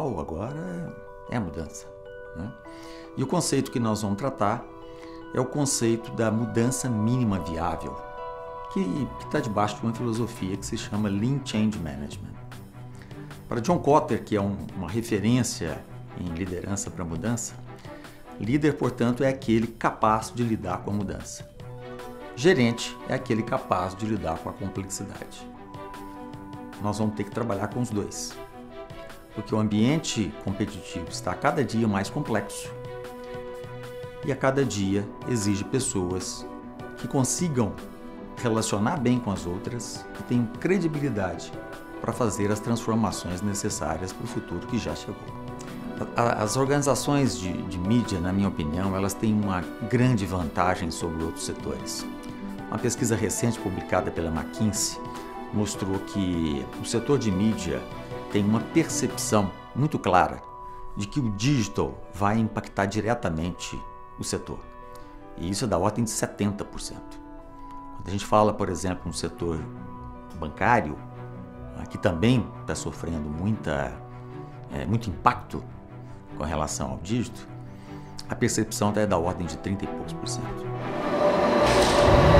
atual agora é a mudança, né? E o conceito que nós vamos tratar é o conceito da mudança mínima viável, que está debaixo de uma filosofia que se chama Lean Change Management. Para John Kotter, que é uma referência em liderança para mudança, líder, portanto, é aquele capaz de lidar com a mudança. Gerente é aquele capaz de lidar com a complexidade. Nós vamos ter que trabalhar com os dois, porque o ambiente competitivo está cada dia mais complexo e a cada dia exige pessoas que consigam relacionar bem com as outras e tenham credibilidade para fazer as transformações necessárias para o futuro que já chegou. As organizações de mídia, na minha opinião, elas têm uma grande vantagem sobre outros setores. Uma pesquisa recente publicada pela McKinsey mostrou que o setor de mídia tem uma percepção muito clara de que o digital vai impactar diretamente o setor. E isso é da ordem de 70%. Quando a gente fala, por exemplo, no setor bancário, que também está sofrendo muito impacto com relação ao dígito, a percepção é da ordem de 30 e poucos %.